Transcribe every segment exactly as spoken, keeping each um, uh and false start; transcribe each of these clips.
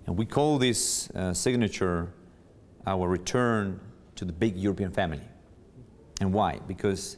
And we call this uh, signature our return to the big European family. And why? Because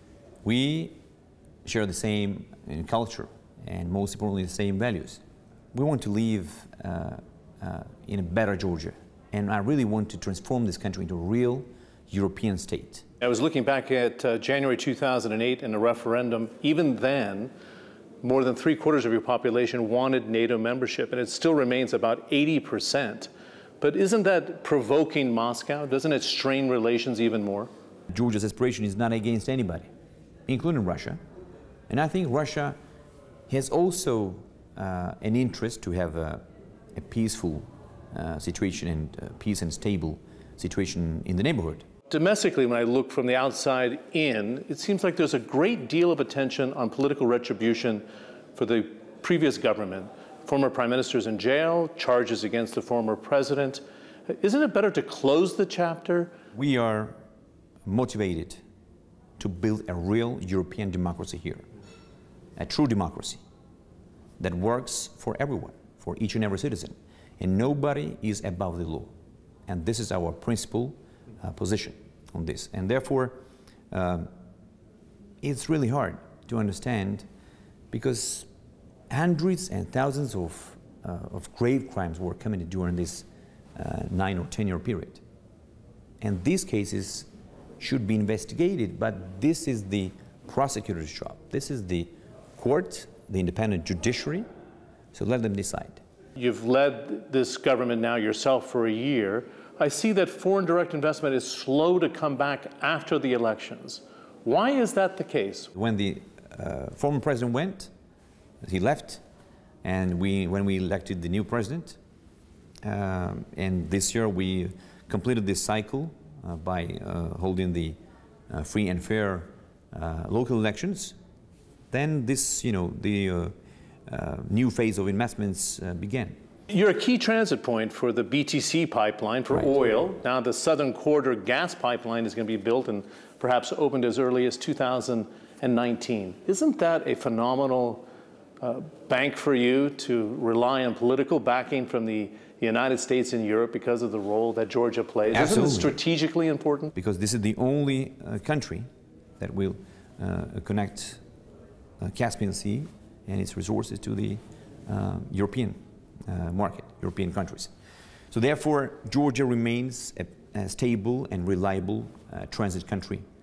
we share the same uh, culture and most importantly the same values. We want to live uh, uh, in a better Georgia, and I really want to transform this country into a real European state. I was looking back at uh, January two thousand eight and the referendum. Even then, more than three quarters of your population wanted NATO membership, and it still remains about eighty percent. But isn't that provoking Moscow? Doesn't it strain relations even more? Georgia's aspiration is not against anybody, including Russia. And I think Russia has also uh, an interest to have a, a peaceful uh, situation and uh, peace and stable situation in the neighborhood. Domestically, when I look from the outside in, it seems like there's a great deal of attention on political retribution for the previous government. Former prime ministers in jail, charges against the former president. Isn't it better to close the chapter? We are motivated to build a real European democracy here, a true democracy that works for everyone, for each and every citizen. And nobody is above the law. And this is our principal uh, position on this. And therefore, um, it's really hard to understand, because hundreds and thousands of, uh, of grave crimes were committed during this uh, nine or ten year period. And these cases should be investigated, but this is the prosecutor's job. This is the court, the independent judiciary, so let them decide. You've led this government now yourself for a year. I see that foreign direct investment is slow to come back after the elections. Why is that the case? When the uh, former president went, he left, and we, when we elected the new president, um, and this year we completed this cycle uh, by uh, holding the uh, free and fair uh, local elections, then this, you know, the uh, uh, new phase of investments uh, began. You're a key transit point for the B T C pipeline for right. oil. Now the Southern Corridor gas pipeline is going to be built and perhaps opened as early as two thousand nineteen. Isn't that a phenomenal uh, bank for you to rely on political backing from the United States and Europe because of the role that Georgia plays? Absolutely. Isn't it strategically important? Because this is the only uh, country that will uh, connect uh, Caspian Sea and its resources to the uh, European uh, market, European countries. So therefore, Georgia remains a, a stable and reliable uh, transit country